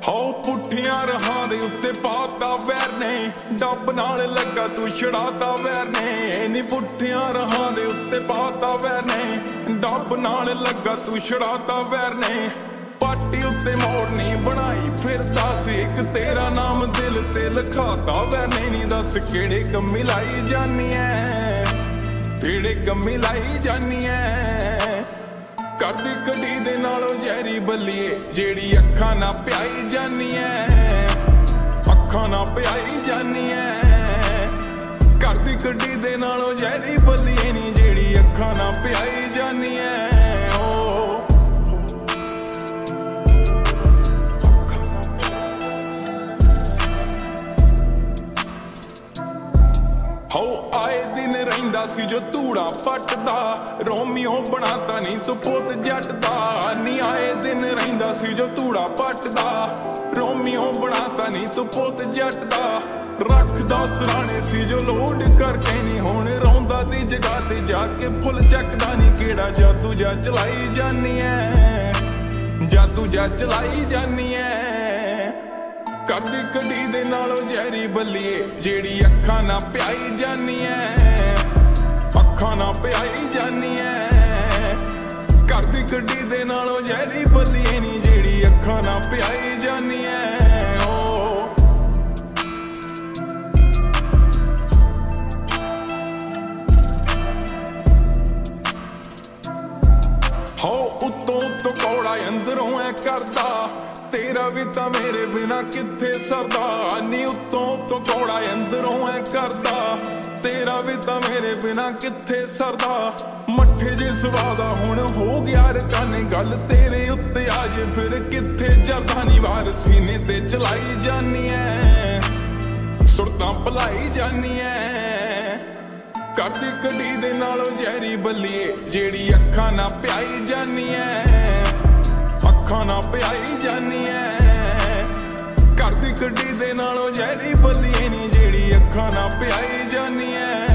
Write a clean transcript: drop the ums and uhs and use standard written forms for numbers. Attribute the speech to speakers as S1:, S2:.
S1: हाओ पुठियां राहां दे उत्ते पाता वैर ने, डब नाल लगा तू छड़ाता वैर ने। नी पुठियां राहां दे उत्ते पाता वैर ने, डब नाल लगा तू छड़ाता वैर ने। पाटी उत्ते मोड़नी बनाई फिरदा सी इक तेरा नाम दिल ते लिखाता वैर ने। नी दस केड़े कम्मी लाई जानी ऐ, केड़े कम्मी लाई जानी ऐ। करदी कड़ी दे नालों जहरी बल्लिए जेड़ी अखां ना प्याई जानी ऐ, अखां ना प्याई जानी ऐ। करदी कड़ी दे नालों जहरी बल्लिए नी जेड़ी अखां ना प्याई जानी ऐ। ओ हो आए दिन रहिंदा सी जो तूड़ा पटदा, रोमियो बनाता नी तू पुत जट दा। नी आए दिन रहिंदा सी जो तूड़ा पटदा, रोमियो बनाता नी तू पुत जट दा। रखदा सराणे सी जो लोड करके नी हुण रौंदा दी जगह ते जाके फुल चकदा नी। केड़ा जादू जा चलाई जानी ऐ, जादू जा चलाई जानी ऐ। करदी कड़ी दे नालों जहरी बल्लिए जेड़ी अखां ना प्याई जानी ऐ, अखां ना प्याई जानी ऐ। करदी कड़ी दे नालों जहरी बल्लिए नी जेड़ी अखां ना प्याई जानी ऐ। ओ हो उत्तों उत्तों कौड़ा अंदरों ऐ करदा, तेरा भी तां मेरे बिना किथे सरदा। नी उत्तों उत्तों कौड़ा अंदरों ऐ करदा, तेरा भी तां मेरे बिना किथे सरदा। मट्ठे जे स्वादा हुण हो गया रकाने गल तेरे उत्ते आज फिर किथे जरदा नी। वार सीने ते चलाई जानी ऐ, सुरतां भलाई जानी ऐ। करदी कड़ी दे नालों जहरी बल्लिए जेड़ी अखां ना प्याई जानी ऐ, अखां ना प्याई जानी ऐ। करदी कड़ी दे नालों जहरी बल्लिए नी जेड़ी अखां ना प्याई जानी ऐ।